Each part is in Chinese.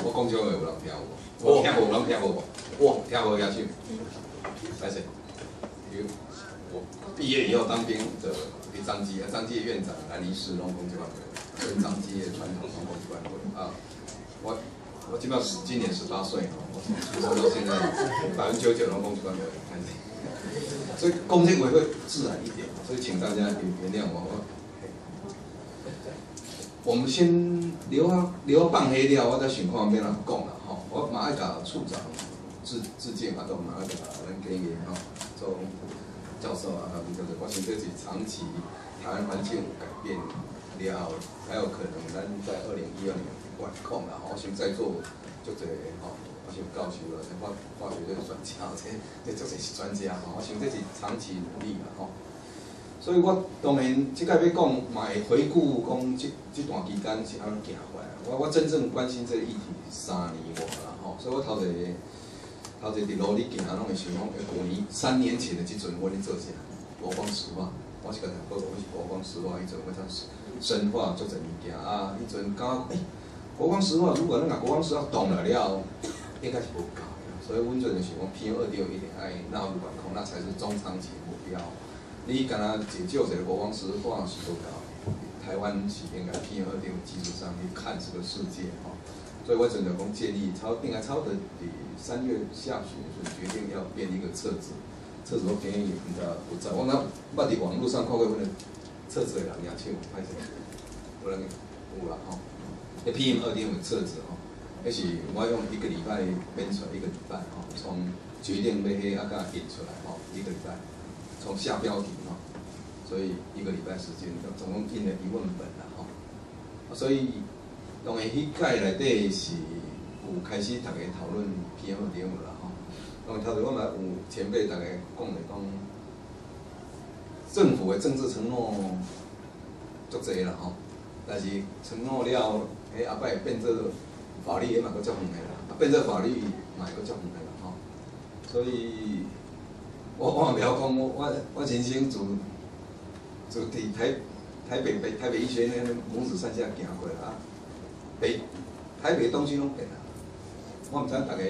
我讲这话有人听无？我听无，有人听无？我听无举手。来谁？我毕业以后当兵的给张基，张基的院长兰尼士拢讲这款话，跟张基的传统拢讲这款话啊。我基本上今年18岁哦，我从出生到现在99%拢讲这款话，所以讲这话会自然一点，所以请大家原谅我。我们先留放黑了，我再想看要怎讲啦吼。我马爱甲处长致敬啊，都马爱甲咱给予吼做教授啊，就是我想这是长期台湾环境有改变了后，还有可能咱在2012年管控啦，我想在座就这吼，我想教授了，化学这个专家，这就是专家吼，我想这是长期努力啦吼。所以我当然即个要讲，嘛会回顾讲这段期间是安怎行过来。我真正关心这个议题3年外啦吼，所以我头一伫努力行，拢会想讲，3年前的即阵我咧做啥？国光石化，我是甲大家报告，我是国光石化迄阵，我才深化足侪物件啊。迄阵感觉，国光石化如果咱甲国光石化动了了，应该是无够的。所以阮阵就想讲 PM2.5一定爱纳入管控，那才是中长期目标。你敢若解救一个国光石化是不够，台湾是应该 PM2.5基础上去看这个世界吼。所以我真的讲建议应该超的3月下旬的时候决定要编一个册子，册子我编伊毋知有在，我伫网络上看过阮的册子的人也唱歹势，有人有啦吼。那 PM2.5册子吼，那是我用1个礼拜编出来，1个礼拜吼，从决定要迄啊甲印出来吼，1个礼拜。从下标题哈，所以1个礼拜时间，总共印了1万本啦哈。所以当然迄届内底是有开始大家讨论 PM2.5啦哈。当然头头我嘛有前辈大家讲的讲，政府的政治承诺足侪啦吼，但是承诺了，后摆变做法律也嘛阁足远的啦，变做法律嘛会阁足远的啦吼，所以。我嘛袂晓讲，我人生自伫台北医学院母子山下行过啦，台北东西拢变啦。我毋知大家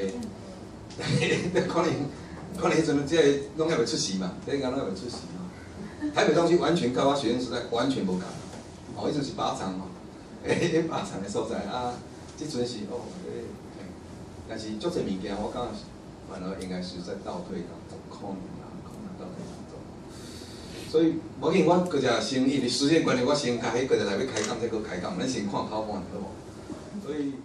可能迄阵即个拢还袂出事嘛，第一间拢还袂出事嘛。台北东西完全甲我学生时代完全无共，迄阵是靶场嘛，靶场的所在啊，即阵是但是足侪物件我感觉反而应该是在倒退当中，可能。所以，无紧，我搁只先因为时间关系，我先甲迄搁只内要开讲，再搁开讲，咱先看头半好无？所以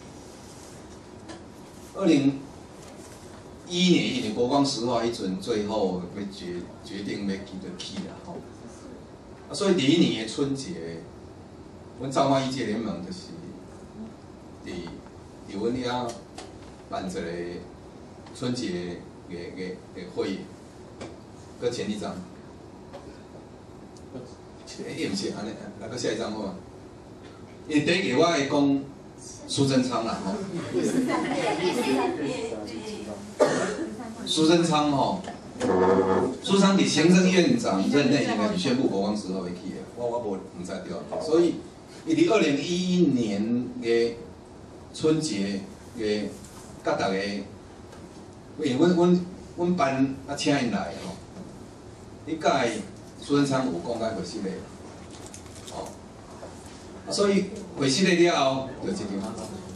，2011年因为国光石化迄阵最后要决定要起啦吼，啊，所以第1年的春节，阮彰化医界联盟就是伫阮遐办一个春节的会议，搁前一张。伊毋是安尼，来个下一张好嘛？伊第一个我会讲苏贞昌啦吼，苏贞昌吼，苏贞昌伫行政院长任内应该是宣布国光石化要起的，我无毋知对啊。所以伊伫2011年的春节的，甲大家，因为阮班啊请因来吼，迄届。苏贞昌有讲解会室的，哦，所以会室的了后，就这张。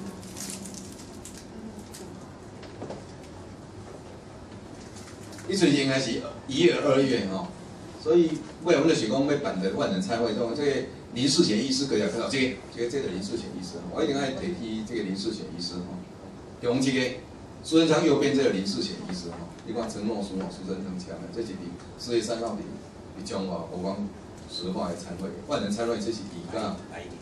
迄阵应该是1月、2月吼，所以为阮就想讲要办个万人参会，种这个林世贤医师个也看到这个林世贤医师，我一定爱提起这个林世贤医师吼，用这个苏贞昌右边这个林世贤医师吼，你看陈诺苏苏贞昌签的，这是伫4月3号伫中华国光石化的参会，万人参会这是伫个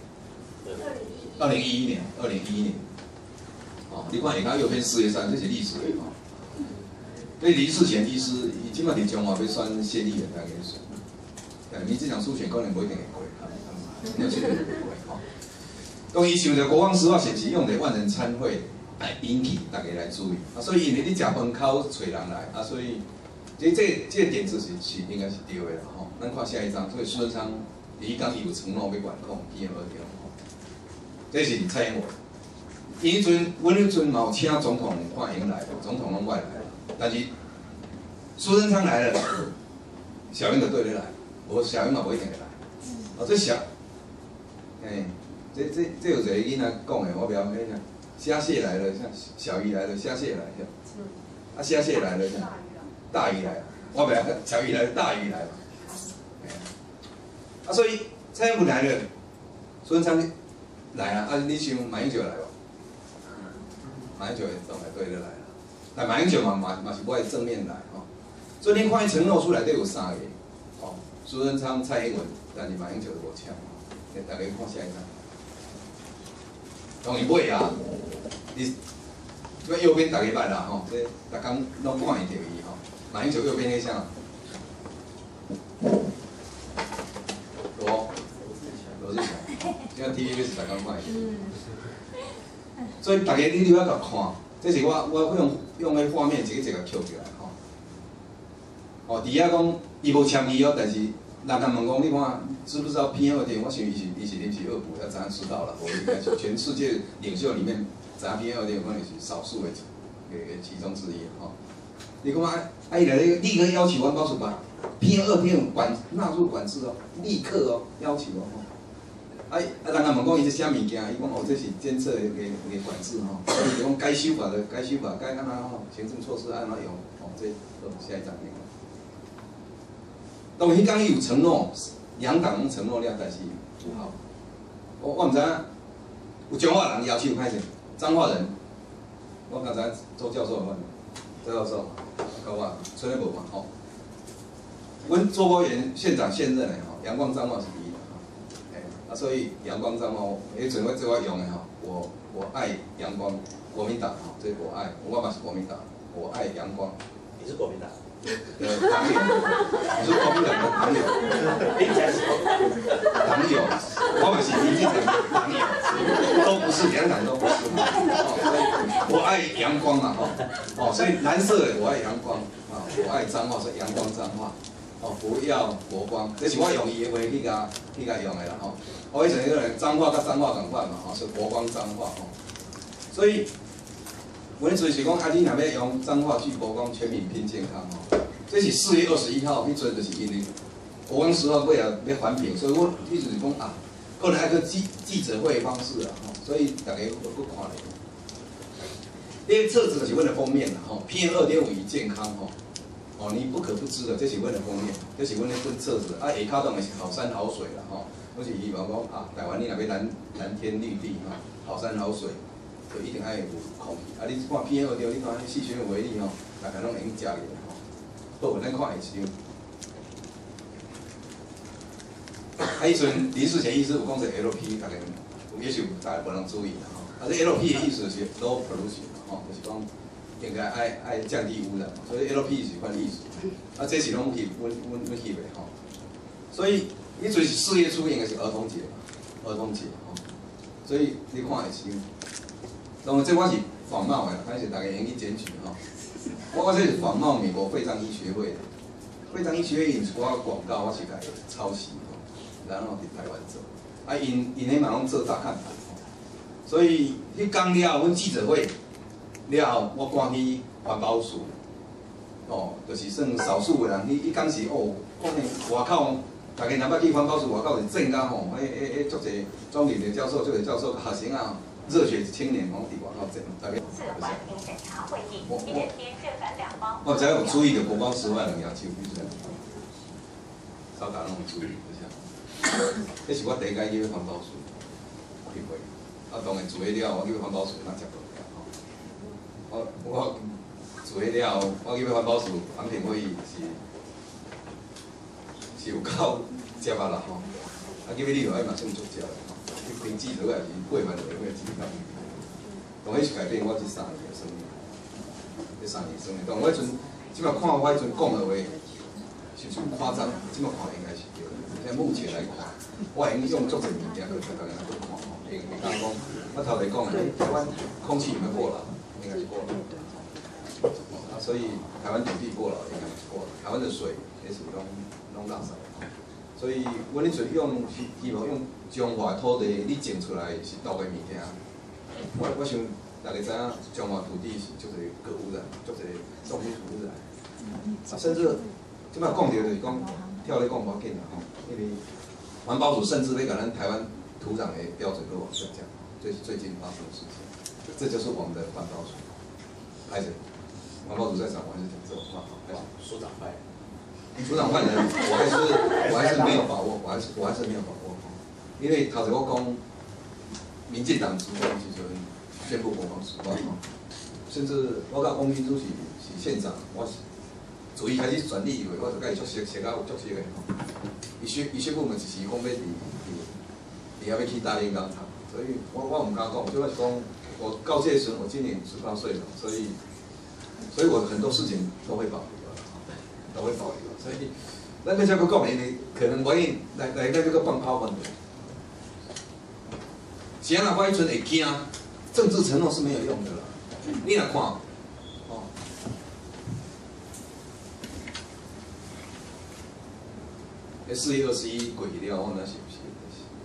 2011年，哦，你看下骹右边4月3，这是历史的吼。所以林世贤医师，伊即摆伫中华要选县议员，大概选。你这场初选可能不一定会过，你要确定会过吼。当伊想着国光石化选是用的万人参会来引起大家来注意，啊，所以因为你食饭口找人来，啊，所以这个点子是应该是对的啦吼。咱看下一张，所以苏贞昌第一讲伊有承诺要管控 PM2.5，这是蔡英文， 伊迄阵，阮迄阵嘛有请总统欢迎来，总统拢外来，但是苏贞昌来了，小英就对你来，无小英嘛无一定会来。哦，这小，这有一个囡仔讲的，我不晓得啥，虾蟹来了，像小鱼来了，虾蟹来了，啊虾蟹来了，像大鱼来了，我不晓得小鱼来了，大鱼来了。啊，所以蔡英文来了，苏贞昌来啊，你想马英九来无？马英九也总来对就来了，但马英九嘛是我的正面来吼。所以你看伊承诺出来都有三个，哦，苏贞昌、蔡英文，但是马英九就无签。大家看下一张，当然袂啊，你这右边大家捌啦吼，这大家拢看会到伊吼。马英九右边那啥？罗志祥，现在 TVB 是大家看会到。所以大家你都要甲看，这是我用迄画面一个一个扣起来吼。哦，伫遐讲伊无签伊哦，但是人家问讲你看知不知道 PM2.5？我想伊是临时恶补，要知影知道了，我应该是全世界领袖里面，知影 PM2.5 可能是少数的其中之一吼。你看伊来立刻要求环保署把 PM2.5纳入管制哦，立刻哦要求哦。人家问讲伊是啥物件？伊讲哦，这是监测的管制吼，所以讲该修法的该修法，该安怎吼，行政措施按怎用哦，这下一张那个。当然，迄天伊有承诺，两党拢承诺了，但是有效。我毋知影，有彰化人要求歹势，彰化人，我刚才周教授问，周教授，甲我村里无嘛吼，阮周国元县长现任的吼，阳光彰化是第一的吼，所以阳光彰化，迄阵我用的吼，我爱阳光，国民党吼，这我爱，我嘛是国民党，我爱阳光。 你是国民党？ 党友，你说国民党的党友，党友，我嘛是民进党的党友，都不是两党都不是嘛。哦，我爱阳光嘛，哦，所以蓝色的我爱阳光啊，我爱彰化，所以阳光彰化，哦，不要国光，这是我用伊的话去甲用的啦，吼。我以前迄个彰化甲彰化同款嘛，吼，是国光彰化，吼，所以。阮就是讲，你若要用彰化去国光全民拼健康吼，这是4月21号，迄阵就是因为国光10号过来要环评，所以我一直是讲啊，可能还个记者会的方式啊，吼，所以大家搁看咧。这个册子就是阮的封面啦，吼 ，PM2.5与健康吼，哦，你不可不知的，这是阮的封面，这是阮的本册子，下骹当的是好山好水啦，吼，我是希望讲啊，台湾你若要蓝天绿地哈，好山好水。就一定爱有空气。啊，你看 PM2.5，你看迄细菌的微粒吼，大概拢会用食个吼。好，咱看下一张。迄阵林世贤医师有讲一个 LP， 大概也许大家无人注意啦吼。这 LP 的意思是 low pollution 吼，就是讲应该爱降低污染嘛，所以 LP 是款意思。啊，这是拢翕阮翕的吼。所以迄阵是4月初，应该是儿童节嘛，儿童节吼。所以你看下一张。当然，这我是仿冒的，但是大家用去检举吼。我这是仿冒美国肺脏医学会的，肺脏医学会因一寡广告我是甲抄袭吼，然后伫台湾做，啊因迄嘛拢做大看板吼。所以迄天了，阮记者会了后，我赶去环保署，哦，就是算少数的人，迄天是哦，可能外口大家若捌去环保署外口是正甲吼，足侪庄林的教授、足侪教授、学生啊。热血青年往底广告这大概。我只要有注意的国光10万人要求，就是稍加拢有注意一下。这是我第一届去环保署去会，啊当然做迄了，我去环保署哪接到了我做迄了，我去环保署环评会议是有够接啊啦吼，啊叫你落来嘛算足接啦。评记者也是8万多个记者，当迄是改变我这3年的生命，这3年生命。但我迄阵，即摆看我迄阵讲的话，是真夸张，即摆看应该是对的。现在目前来看，我已经用足侪物件去大家来看吼，会当讲，我头前讲的，台湾空气有没有过劳？应该是过劳。啊，所以台湾土地过劳应该是过劳，台湾的水也是拢垃圾。所以，阮迄阵希望用彰化土地，你种出来是毒的物件， 我想大家知影，中华土地是足侪核污染，足侪重金属污染，甚至即摆讲到就是讲跳咧讲无要紧啦吼，因为环保署甚至要把咱台湾土壤的标准都往下降，这是最近发生的事情。这就是我们的环保署，拍谁？环保署在场，我还是讲这种话，拍谁？ 署长派。 署长换人，我还是没有把握，我还是没有把握，因为头先我讲，民进党执政时阵宣布国防时报，甚至我甲汪金珠是县长，我是自伊开始选立委，我就甲伊足熟啊，有足熟的吼。伊宣布嘛，就是讲要伫遐要去大炼钢厂，所以我唔敢讲，就要讲我告诫时，我今年18岁了，所以我很多事情都会保留。都会保留，所以咱要再个讲，因为可能我因来这个放炮问题，是安那我迄阵会惊，政治承诺是没有用的啦。你来看，哦，4月21过去了，我那是不是？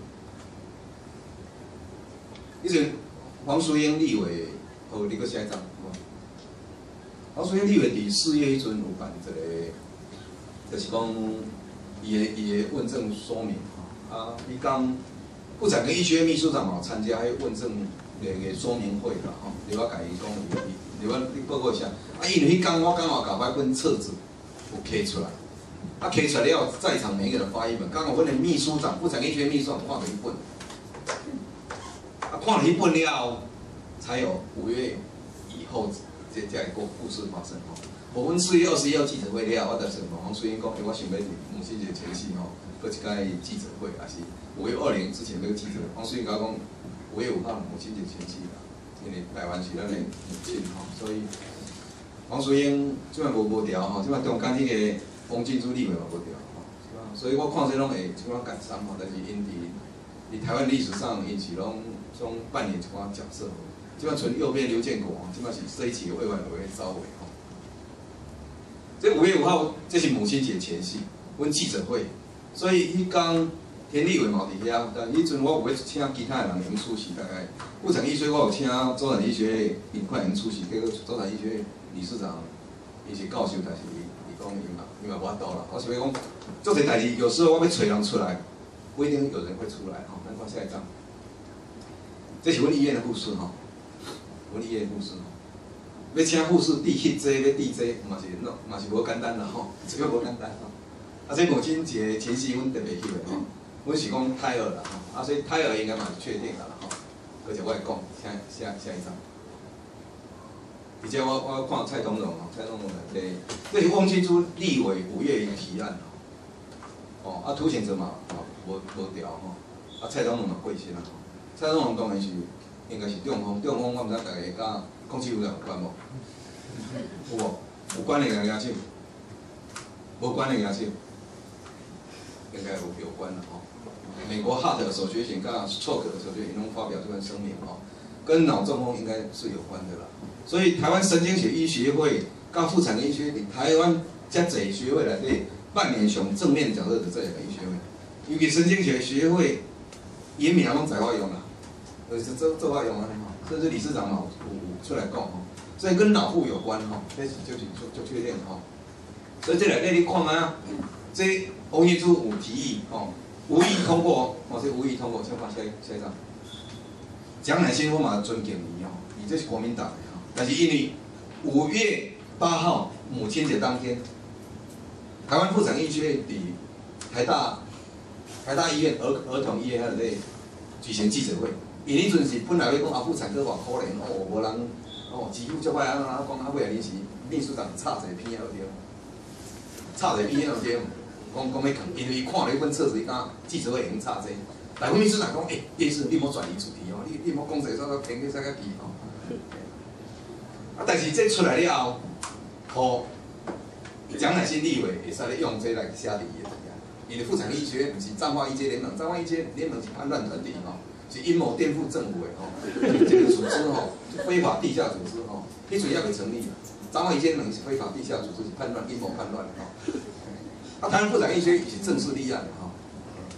以前黄淑英立委，你搁下一张。黄淑英立委伫4月迄阵有办一个，就是讲伊的问政说明啊，伊讲妇产科医学院秘书长嘛参加迄问政个说明会啦吼，你我甲伊讲，你报告一下，啊，因为迄天我刚好甲阮本册子有刻出来，啊，刻出来了，在场每一个人发一本，刚好阮的秘书长，妇产科医学院秘书长看了一本，啊，看了一本了，才有5月以后。这一个故事发生吼，我们4月21号记者会了，我就是问黄淑英讲，我想要母亲节前夕吼，搁一个记者会，还是5月20之前那个记者会。黄淑英甲我讲5月5号母亲节前夕啦，因为台湾是咱的母亲吼，所以黄淑英即摆无调吼，即摆中间迄个汪金珠立委嘛无调吼，所以我看这拢会像感伤吼，但是因伫台湾历史上，因是拢扮演一寡角色。即摆存右边刘建国，即摆是这一期的卫管委员召委吼。这5月5号，这是母亲节前夕，阮记者会，所以迄天田立委嘛伫遐，但迄阵我有要请其他的人能出席，大概妇产医学我有请周产医学尹快能出席，结果周产医学理事长伊是教授，但是伊讲伊嘛无法度啦。我想要讲，做这代志有时候我要找人出来，不一定有人会出来吼。咱看下一张，这是阮医院的护士吼。阮医院护士吼，要请护士递去这，要递这，嘛是无简单啦吼，这个无简单吼。啊，这母亲节前夕，阮特别去的吼，阮是讲胎儿啦吼，啊，所以胎儿应该嘛是确定啦吼。而且我会讲，下一张。而且我看蔡总统吼，蔡总统这是汪金珠立委5月一提案吼，啊，凸显者嘛，无调吼，啊，蔡总统嘛过身啦吼，蔡总统当然是。应该是中风，我毋知大家甲空气污染有关无？有无？有关的举手，无关的举手，应该有关的吼。美国 Heart 手学险跟 Stroke 的手学险拢发表这份声明吼，跟脑中风应该是有关的啦。所以台湾神经学医学会跟妇产科医学会，台湾遮侪学会内底扮演上正面角色的这两个医学会，尤其神经学学会，伊名拢在我用啦。就是这话用安尼吼，甚至理事长嘛有出来讲吼，所以跟脑部有关吼，这是就确定吼。所以这内底你看啊，这王业珠有提议吼，无意通过哦，这无意通过，先看下一张。蒋乃馨我嘛尊敬伊吼，伊这是国民党的吼，但是因为5月8号母亲节当天，台湾妇产医学院伫台大医院儿童医院遐咧举行记者会。因迄阵是本来要讲妇产科偌可怜哦，无人几乎足歹讲尾仔日是秘书长插一个片对，插一个片对，讲要看，因为伊看了迄本册子，伊讲记者会会用插这，但阮秘书长讲，叶师你莫转移主题哦，你莫讲这个偏去啥个题哦。啊，但是这出来了后，蒋乃馨立委会使咧用这来写伫伊个因为妇产医学院不是彰化医界联盟，彰化医界联盟是叛乱团体吼。是阴谋颠覆政府的吼，这个组织吼，非法地下组织吼，迄阵也未成立啦。彰化医界能是非法地下组织，是叛乱阴谋叛乱吼。啊，台湾妇产医学是正式立案的吼。啊，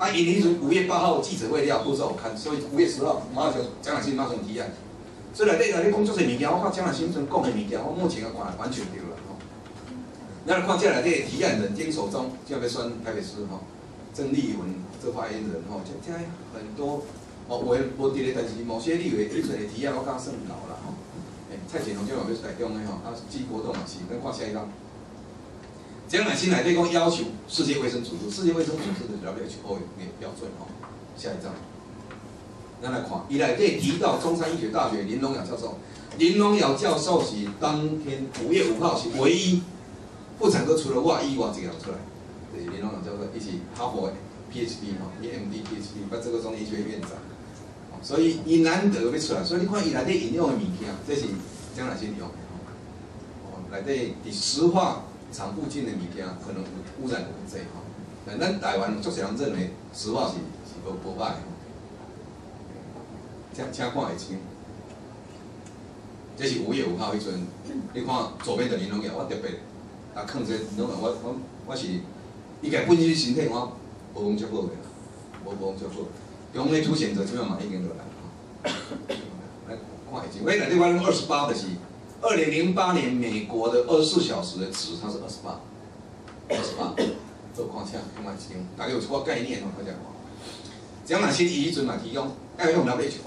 啊，因迄阵5月8号记者会了，不知道有看，所以5月10号马上江南新马上提案。所以内底讲做些物件，我看江南新阵讲的物件，我目前看完全对了吼。咱来看这内底提案人丁守中，就要选台北市吼，郑丽文做发言人吼，这很多哦，我无伫咧，但是某些立委迄阵的提案，我感觉算老啦吼。蔡锦龙今晚要台中的吼，啊，纪国栋也是，咱看下一张。江南新内底讲要求世界卫生组织，世界卫生组织的 WHO 的标准吼。下一张。咱来看，伊内底提到中山医学大学林龙尧教授，林龙尧教授是当天5月5号是唯一妇产科除了我以外一个人出来，对，林龙尧教授，伊是哈佛的 PhD 吼 ，EMD PhD， 把这个中医学院长，所以伊难得要出来，所以你看伊内底引用的物件，这是江南新用的吼，内底伫石化厂附近的物件，可能污染很济吼，但咱台湾足侪人认为石化是无歹。请看会清，这是5月5号迄阵，你看左边的林龙尧，我特别啊，放这林龙尧，我是伊家本身身体我无讲足好个，无讲足好，用咧凸显者即摆嘛已经落来吼。来看会清，我内底我用28的是2008年美国的24小时的值，它是28，做看请看会清，大家有一个概念吼，大家看。江南新伊迄阵嘛提供要用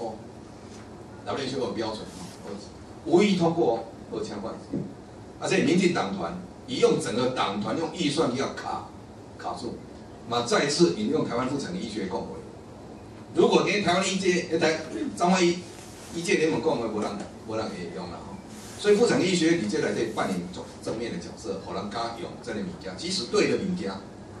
WHO 标准无意通过哦，请看。而且民进党团已用整个党团用预算要卡住，嘛再次引用台湾妇产科医学共会。如果连台湾彰化医界联盟共会无人会用啦吼，所以妇产科医学院伫这内底扮演正面的角色，互人家用这类物件，即使对的物件。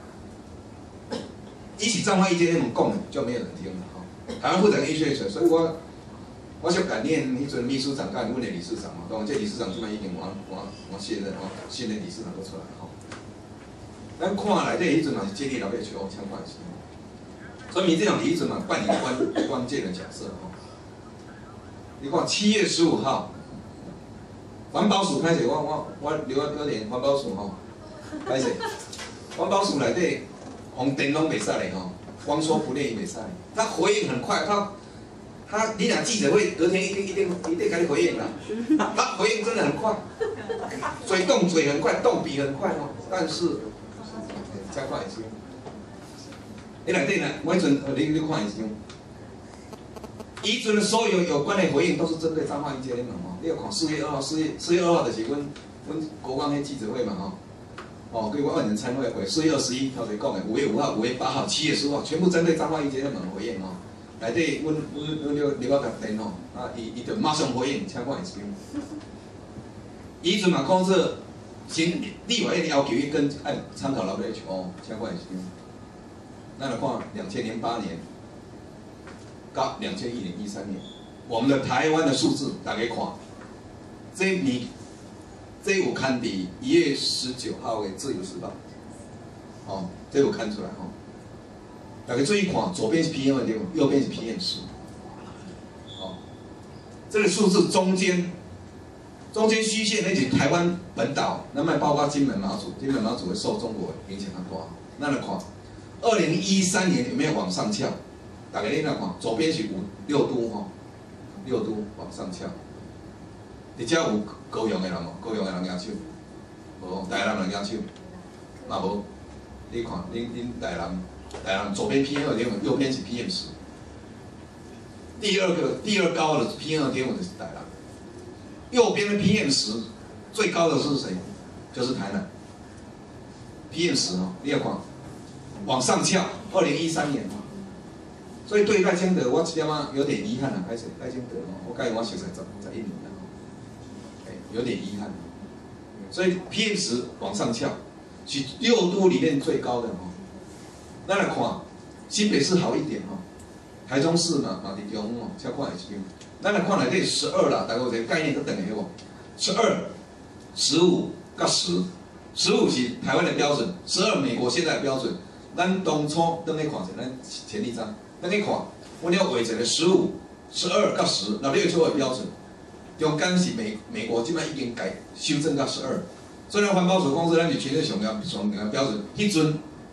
伊是彰化医界联盟讲的，就没有人听了吼。台湾妇产科医学院，所以我想感念迄阵秘书长甲阮的理事长嘛，当然这理事长即摆已经我卸任吼，新的理事长都出来吼。咱看内底迄阵嘛是建立WHO相关系，所以民进党迄阵嘛扮演关键的角色吼。你看7月15号，环保署开始，我留点环保署吼，开始环保署内底。红灯拢袂使嘞吼，光说不练也袂使。他回应很快，你俩记者会隔天一定给你回应啦。他回应真的很快，嘴动嘴很快，动笔很快哦。但是加快一些。你内底呢？我迄阵你看一下，伊阵的所有关的回应都是针对彰化医界联盟哦。你要看4月2号就是阮国光迄记者会嘛吼。哦，对万人参会4月21号才讲的，5月5号、5月8号、7月15号，全部针对彰化医界联盟回应哦。内底阮刘甲电吼，啊，伊就马上回应，请看会清。伊阵嘛讲说，新立法院要求伊跟按参考WHO，请看会清。咱来看2008年到2013年，我们的台湾的数字，大家看，这有刊伫1月19号的《自由时报》，哦，这有刊出来吼。大家注意看，左边是 PM 2.5，右边是 PM10。哦，这个数字中间虚线那是台湾本岛，那么包括金门、马祖，金门、马祖会受中国影响很大。那来看，2013年有没有往上翘？大家你来看，左边是6都吼，6都往上翘。你遮有高雄的人无？高雄的人举手，无台南人举手，嘛无。你看，恁台南左边 PM2.5，右边是 PM10。第二高的 PM2.5就是台南，右边的 PM10最高的是谁？就是台南。PM10哦，你要看，往上翘，2013年哦。所以对赖清德，我一点仔有点遗憾啊，歹势赖清德哦，我甲伊我熟悉11年了。有点遗憾，所以 PM10往上翘，是6都里面最高的哦。咱来看新北市好一点哦，台中市嘛伫中哦，超看会清。咱来看内底12啦，大家有一个概念都等于无？12、15甲10，15是台湾的标准，12美国现在的标准。咱当初等咧看者，咱前一张等咧看，阮了画一个15、12甲10，WHO的标准。中间是美国即摆已经改修正到12，虽然环保署公司咱是全世界上标准，迄阵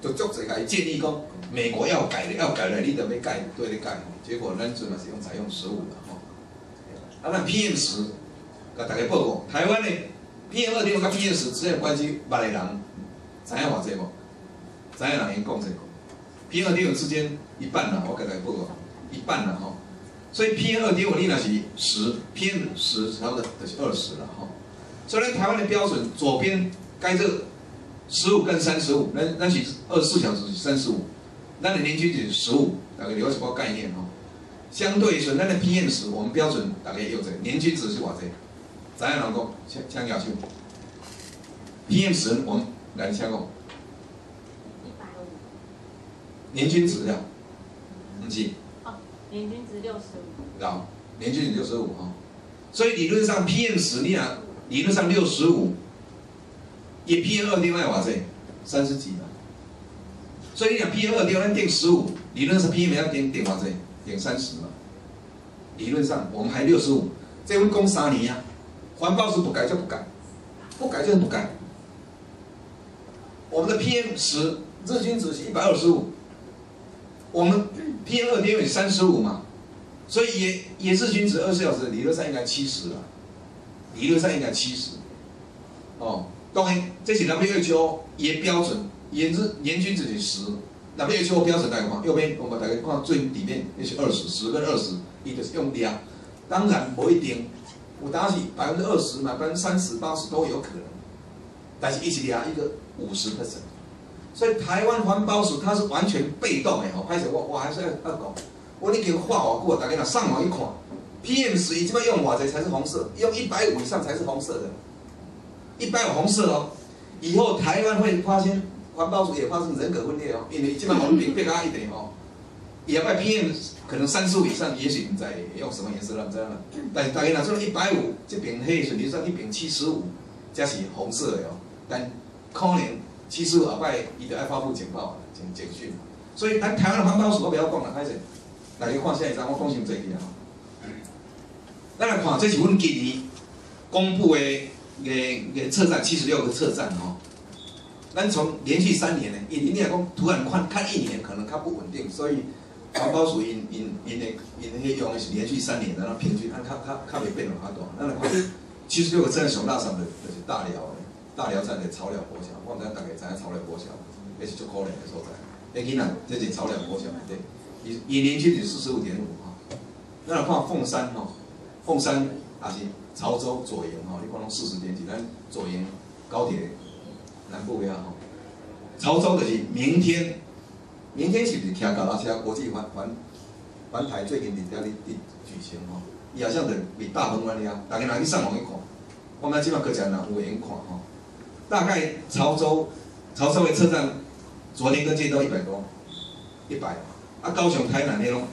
就足侪甲伊建议讲，美国要改的，你得要改，对咧改。结果咱阵嘛是采用15啦吼。啊，咱 PM10，甲大家报告，台湾的 PM2.5甲 PM10之间的关系，捌的人知影偌济无？知影人因讲这个 PM2.5之间一半啦，我甲大家报告，一半啦吼。所以 PM2.5你若是10，PM10差不多就是20啦吼。所以咱台湾的标准，左边该这15跟35，咱是24小时是35，咱的年均值是15，大概了解个概念吼。相对说，咱的 PM10，我们标准大概也有这个年均值是偌济？知影人讲，请举手。PM10我们来请讲。150。年均值了，不是？ 哦，年均值65。 好，年均值65哈。所以理论上 PM10你啊，理论上65，也 PM2.5偌济？30几嘛。所以你讲 PM2.5咱定15，理论上 PM 要定偌济？定30嘛。理论上我们还65，这会讲3年啊。环保署不改就不改，不改就是不改。我们的 PM10日均值是125，我们 PM2.5是35嘛，所以也日均值24小时，理论上应该70了，理论上应该70。哦，当然这是 WHO 也标准，也是年均值是10。WHO 标准大家看，右边我们大家看最里面也是20，10跟20，伊就是用量，当然不一定。有当时20%嘛，30%、80%都有可能，但是一起量一个50%，所以台湾环保署它是完全被动的吼。拍摄我还是要讲，我已经画偌久，大家若上网一看 ，PM10已经要用偌济才是红色，用150以上才是红色的，150红色哦。以后台湾会发现环保署也发生人格分裂哦，因为基本上我们变高一点哦。也卖 PM 可能35以上，也许唔知用什么颜色啦，唔知啦。但是大家若做150，这边黑顺理说那边75，才是红色的哦。但可能75后摆伊就爱发布警报、警讯。所以咱台湾的环保署我不要讲啦，歹势。大家看下一张，我讲伤济去啊。咱来看，这是阮今年公布的测站76个测站哦。咱从连续3年呢，你来讲突然看1年可能较不稳定，所以。环保署因迄用的是连续3年，然后平均按较袂变动较大。咱来看76个站上大上的就是大寮站的草寮国小，我毋知大家知影草寮国小，也是足可怜的所在。迄囡仔这是草寮国小内底，伊年均是45.5哈。咱来看凤山吼，凤山也是潮州左营吼，你看拢40点几，咱左营高铁南部遐吼，潮州就是明天是不是骑脚踏车国际环台最近伫遐咧举行吼？伊好像就比大鹏湾遐，大家若去上网去看，我们即摆各家人有闲看吼。大概潮州的车站，昨天跟今天都100多，100，啊高雄、台南迄拢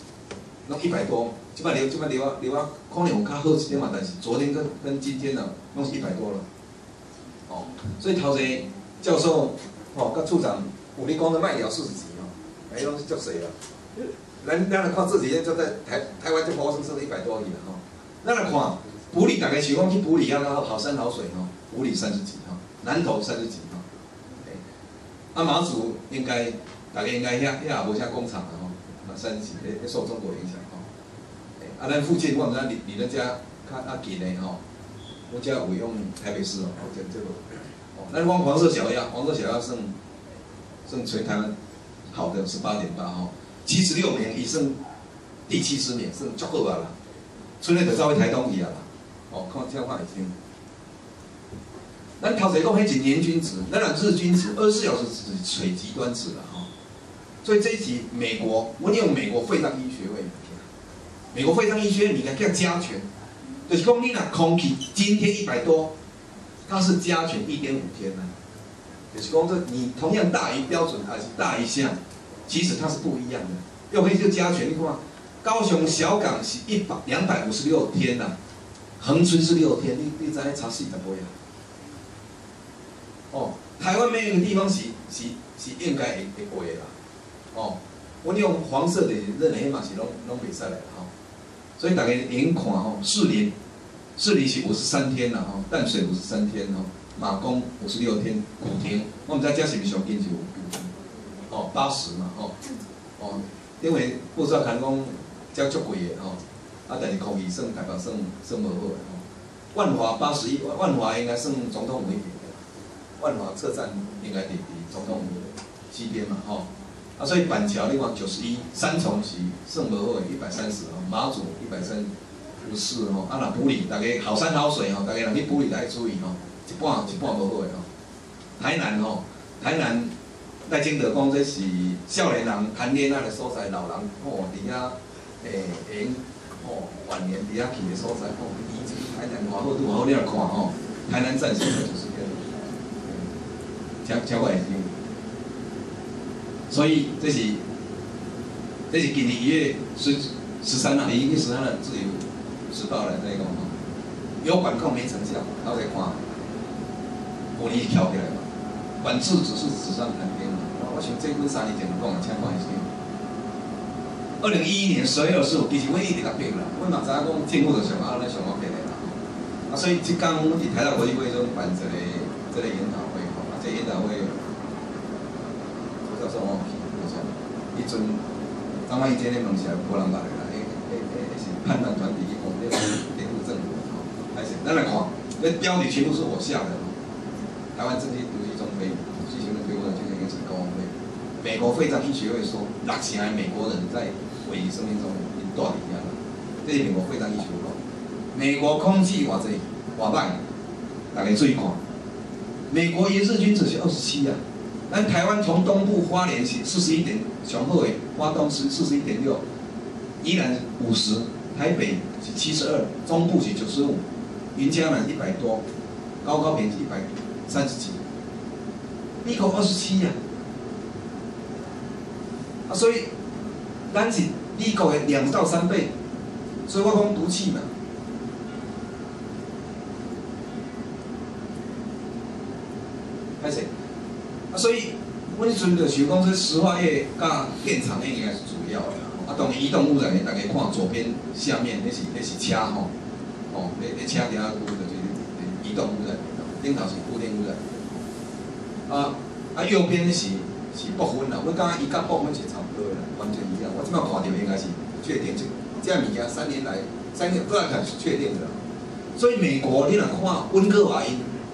100多，即摆留啊，可能有较好一点嘛，但是昨天跟今天呢，拢是100多了，哦，所以头一教授吼，甲处长。有你讲的卖了40几哦，哎，拢是足济啦。咱来看这几天就在台湾就发生100多亿了吼。咱来看埔里，大概喜欢去埔里啊，好山好水吼，埔里30几哈，南投30几哈。啊马祖应该大家应该遐也无啥工厂了吼，嘛30几会受中国影响吼。啊，咱附近我毋知离咱遮较近的吼，我遮有用台北市哦，这个哦，咱讲黄色小鸭算全台湾好的18.8吼，76名已算第70名，算足好啊啦。剩下就走去台东去啊啦。哦，看这看已经。咱头先讲迄是年均值，咱若日均值24小时是垂极端值啦吼。所以这一题美国，我用美国肺脏医学会，美国肺脏医学会你该叫加权，就是讲你若空气今天100多，它是加权1.5天呢。就是讲，这你同样大于标准还是大于项，其实它是不一样的。又可以就加权，你看，高雄小港是256天呐、啊，恒春是6天，你知影差40多呀？哦，台湾没有一个地方是应该会过的啦。哦，我用黄色的任何嘛是拢袂使来吼，所以大家连看吼，士林是53天啦吼，淡水53天吼。马公56天，古亭，我们在家是不是上紧就有9天？ 哦80嘛，因为不知道看讲遮足贵的但是空气算台北算无好的万华81，万华应该算总统府那边的，万华车站应该伫总统府西边嘛，所以板桥另外91，三重是算无好的130马祖134若埔里大家好山好水大家若去埔里大家注意一半无好的台南赖清德讲这是少年人谈恋爱的所在，老人伫遐会用晚年伫遐去的所在以前台南偌好拄好，你来看台南站现在就是真怪事。所以这是今年1月13日，伊去13日自由时报来在讲有管控没成效，我在看5年跳起来嘛，管制只是纸上谈兵嘛。我想这几3年前就讲了，请看一下。2011年12月25日，其实阮一直甲逼啦，阮嘛知影讲政府就上上我逼的啦。所以即天阮伫台大国际会中办这个研讨会这研讨会，教授我去，迄阵，张万义今天问起来无人捌的啦，是判断团体去讲这个颠覆政府还是咱来看，那标题全部是我下的。台湾政治独立中非进行了推动的精神原始高峰会，美国肺脏医学会说，6成的美国人在危及生命中已经大底下了。这是美国肺脏医学会讲，美国空气偌济偌歹，大家注意看，美国一日均只是27啊，咱台湾从东部花莲是41点，上好的花东是41.6，宜兰50，台北是72，中部是95，云嘉南100多，高屏是130几，美国27啊，所以咱是美国的2到3倍，所以我讲毒气嘛。歹势，所以阮迄阵就想讲，这石化业甲电厂业应该是主要的啦。当然移动污染的，大家看左边下面那是车那车底下有就是移动污染，顶头是固定污染。右边是部分啦，我感觉伊甲部分是差不多的啦，完全一样。我即摆看到应该是确定，这物件3年多来看是确定的啦。所以美国你若看温哥华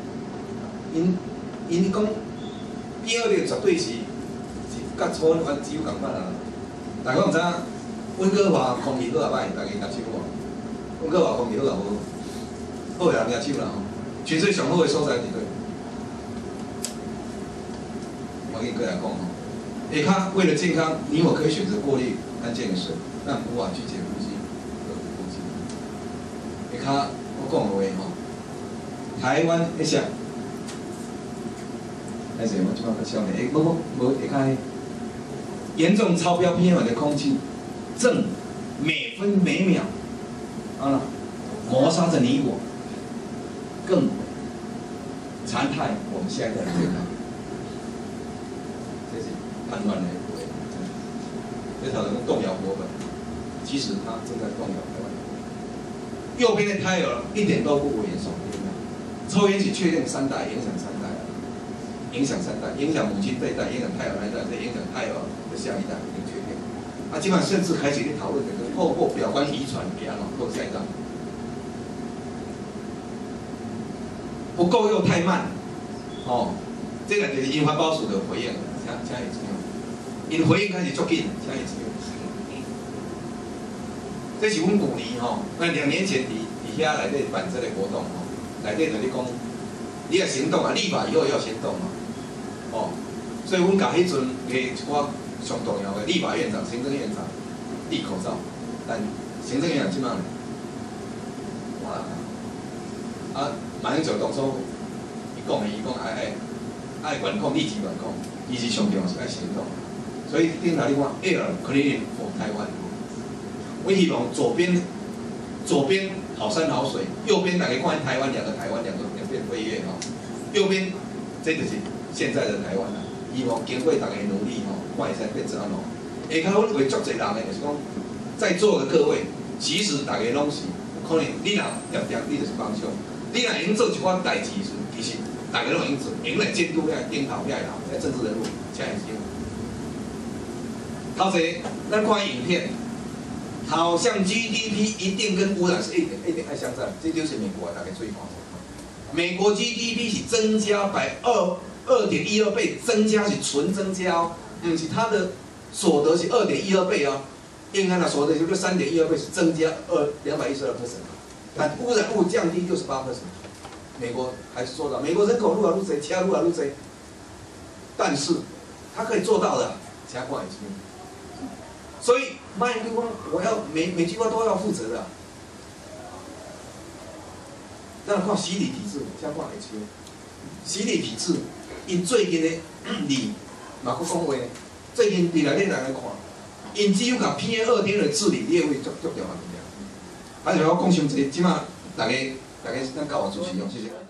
因讲第2类绝对是甲草原只有共款啦。大家毋知影温哥华空气好啊歹，大家举手无？温哥华空气好啊无？好个人举手啦吼！全世界上好的所在伫对。我跟你过来讲吼，下骹为了健康，你我可以选择过滤干净的水，但无法拒绝呼吸空气。下骹我讲的话吼，台湾一项。还是我即摆较少年，无下骹严重超标 PM 的空气，正每分每秒磨杀着你我，更残害我们下一代的健康。这是判断的话，这条人动摇国本，其实他正在动摇台湾。右边的胎儿一点都不危言耸听啊！抽烟是确定3代影响3代啊。影响3代，影响母亲这一代，影响胎儿那一代，再影响胎儿的下一代，已经确定。基本上甚至开始去讨论这个透过表观遗传给他后下一代。不够又太慢，这个就是因环保署的回应，请也知道，因回应开始足紧，请也知道。这是阮旧年那2年前伫遐内底办这个活动内底就是讲，你要行动啊，立法以后要行动嘛。所以阮甲迄阵个一寡上重要的立法院长、行政院长戴口罩，但行政院长即摆完了马英九当初伊讲爱管控，立即管控，伊是上重要是爱行动。所以顶头你看 Air Clean for Taiwan， 我希望左边好山好水，右边大家看台湾2个台湾2片飞跃右边这就是现在的台湾啦。希望经过大家努力看会使变成安怎。下骹阮为足侪人的，就是讲在座的各位，其实大家拢是可能你若点你就是帮助，你若用做一寡代志时，其实大家拢用做，用来监督遐顶头遐人，遐政治人物，请会知。 头一，咱看影片，好像 GDP 一定跟污染是一点爱相战，这就是美国大概最看。美国 GDP 是增加2.12倍，增加是纯增加哦，不是它的所得是2.12倍哦，应该的所得就是3.12倍是增加212%，但污染物降低68%，美国还是做到，美国人口愈来愈多，车愈来愈多，但是它可以做到的，请看会清。所以卖地方我要每句话都要负责的。咱看洗礼体制，请看会清。洗礼体制，因最近的理嘛佫讲话，最近伫内底人来看，因只有甲偏2天的治理列位足重要啊！啊，就我讲伤济，即马大家咱教我主席用，谢谢。